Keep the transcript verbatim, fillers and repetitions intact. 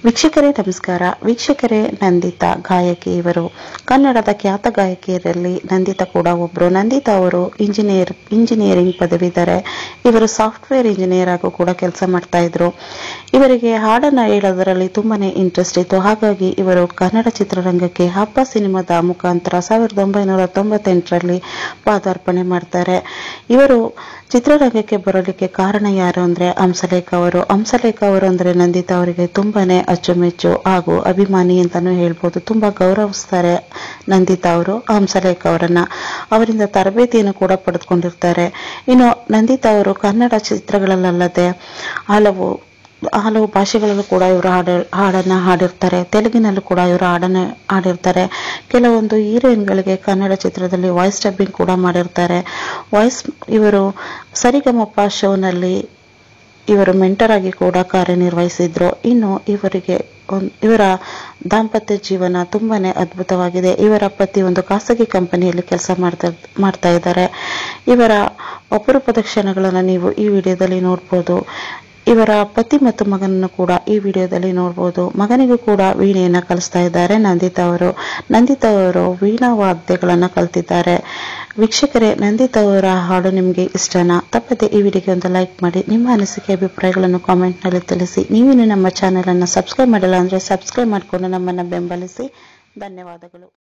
ವೀಕ್ಷಕರೇ ನಮಸ್ಕಾರ. ವೀಕ್ಷಕರೇ, ನಂದಿತಾ ಗಾಯಕಿ. ಇವರು ಕನ್ನಡದ ಖ್ಯಾತ ಗಾಯಕಿಯರಲ್ಲಿ ನಂದಿತಾ ಕೂಡ ಒಬ್ರು. ನಂದಿತಾ ಅವರು ಇಂಜಿನಿಯರ್ ಇಂಜಿನಿಯರಿಂಗ್ ಪದವೀಧರೆ. ಇವರು ಸಾಫ್ಟ್ವೇರ್ ಇಂಜಿನಿಯರ್ ಆಗು ಕೂಡ ಕೆಲಸ ಮಾಡ್ತಾ ಇದ್ರು. ಇವರಿಗೆ ಹಾಡನ್ನ ಹೇಳೋದರಲ್ಲಿ ತುಂಬಾನೇ ಇಂಟ್ರೆಸ್ಟ್ ಇತ್ತು. ಹಾಗಾಗಿ ಇವರು ಕನ್ನಡ ಚಿತ್ರರಂಗಕ್ಕೆ ಹಬ್ಬ ಸಿನಿಮಾದ ಮುಖಾಂತರ ಸಾವಿರದ ಒಂಬೈನೂರ ತೊಂಬತ್ತೆಂಟರಲ್ಲಿ ಪಾದಾರ್ಪಣೆ ಮಾಡ್ತಾರೆ. ಇವರು ಚಿತ್ರರಂಗಕ್ಕೆ ಬರಲಿಕ್ಕೆ ಕಾರಣ ಯಾರು ಅಂದ್ರೆ ಹಂಸಲೇಖ ಅವರು. ಹಂಸಲೇಖ ಅವರು ಅಂದ್ರೆ ನಂದಿತಾ ಅವರಿಗೆ ತುಂಬಾನೇ ಅಚ್ಚುಮೆಚ್ಚು ಹಾಗೂ ಅಭಿಮಾನಿ ಅಂತಾನು ಹೇಳ್ಬೋದು. ತುಂಬಾ ಗೌರವಿಸ್ತಾರೆ ನಂದಿತಾ ಅವರು ಹಂಸಲೇಖ ಅವರನ್ನ. ಅವರಿಂದ ತರಬೇತಿಯನ್ನು ಕೂಡ ಪಡೆದುಕೊಂಡಿರ್ತಾರೆ. ಇನ್ನು ನಂದಿತಾ ಅವರು ಕನ್ನಡ ಚಿತ್ರಗಳಲ್ಲದೆ ಹಲವು ಹಲವು ಭಾಷೆಗಳಲ್ಲೂ ಕೂಡ ಇವರು ಹಾಡ ಹಾಡನ್ನ ಹಾಡಿರ್ತಾರೆ. ತೆಲುಗಿನಲ್ಲೂ ಕೂಡ ಇವರು ಹಾಡನ್ನ ಹಾಡಿರ್ತಾರೆ. ಕೆಲವೊಂದು ಹೀರೋಯಿನ್ಗಳಿಗೆ ಕನ್ನಡ ಚಿತ್ರದಲ್ಲಿ ವಾಯ್ಸ್ ಡಬ್ಬಿಂಗ್ ಕೂಡ ಮಾಡಿರ್ತಾರೆ. ವಾಯ್ಸ್ ಇವರು ಸರಿಗಮಪ ಶೋನಲ್ಲಿ ಇವರು ಮೆಂಟರ್ ಆಗಿ ಕೂಡ ಕಾರ್ಯನಿರ್ವಹಿಸಿದ್ರು. ಇನ್ನು ಇವರಿಗೆ ಇವರ ದಾಂಪತ್ಯ ಜೀವನ ತುಂಬಾನೇ ಅದ್ಭುತವಾಗಿದೆ. ಇವರ ಪತಿ ಒಂದು ಖಾಸಗಿ ಕಂಪನಿಯಲ್ಲಿ ಕೆಲಸ ಮಾಡ್ತಾ ಮಾಡ್ತಾ ಇದ್ದಾರೆ. ಇವರ ಅಪರೂಪದ ಕ್ಷಣಗಳನ್ನು ನೀವು ಈ ವಿಡಿಯೋದಲ್ಲಿ ನೋಡ್ಬೋದು. ಇವರ ಪತಿ ಮತ್ತು ಮಗನನ್ನು ಕೂಡ ಈ ವಿಡಿಯೋದಲ್ಲಿ ನೋಡ್ಬೋದು. ಮಗನಿಗೂ ಕೂಡ ವೀಣೆಯನ್ನ ಕಲಿಸ್ತಾ ಇದ್ದಾರೆ ನಂದಿತಾ ಅವರು. ನಂದಿತಾ ಅವರು ವೀಣಾ ವಾದ್ಯಗಳನ್ನ ಕಲ್ತಿದ್ದಾರೆ. ವೀಕ್ಷಕರೇ, ನಂದಿತಾ ಅವರ ಹಾಡು ನಿಮಗೆ ಇಷ್ಟನಾ? ತಪ್ಪದೆ ಈ ವಿಡಿಯೋಗೆ ಒಂದು ಲೈಕ್ ಮಾಡಿ. ನಿಮ್ಮ ಅನಿಸಿಕೆ ಅಭಿಪ್ರಾಯಗಳನ್ನು ಕಾಮೆಂಟ್ ನಲ್ಲಿ ತಿಳಿಸಿ. ನೀವಿನ್ನು ನಮ್ಮ ಚಾನೆಲ್ ಅನ್ನು ಸಬ್ಸ್ಕ್ರೈಬ್ ಮಾಡಿಲ್ಲ ಅಂದ್ರೆ ಸಬ್ಸ್ಕ್ರೈಬ್ ಮಾಡಿಕೊಂಡು ನಮ್ಮನ್ನ ಬೆಂಬಲಿಸಿ. ಧನ್ಯವಾದಗಳು.